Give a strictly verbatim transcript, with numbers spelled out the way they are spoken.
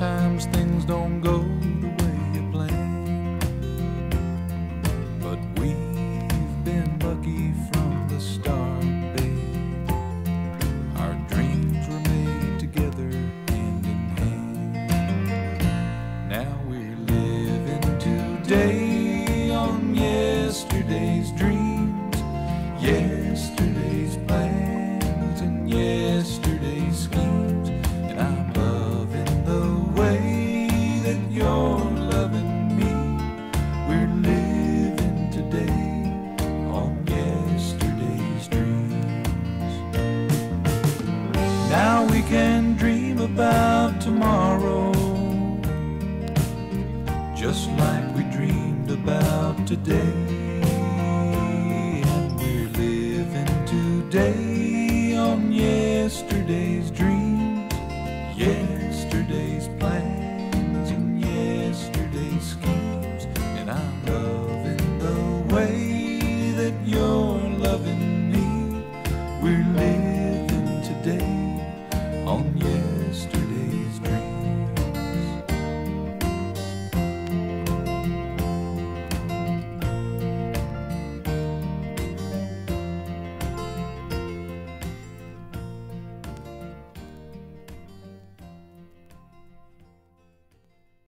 sometimes things don't go the way you plan, but we've been lucky from the start, babe. Our dreams were made together hand in hand. Now we're living today on yesterday's dreams, yesterday's plans, and yesterday's schemes. And I'm loving the way that you're loving me. We're living today on yesterday's dreams. Now we can dream about tomorrow, just like we dreamed about today. And we're living today on yesterday's dreams, yesterday's plans.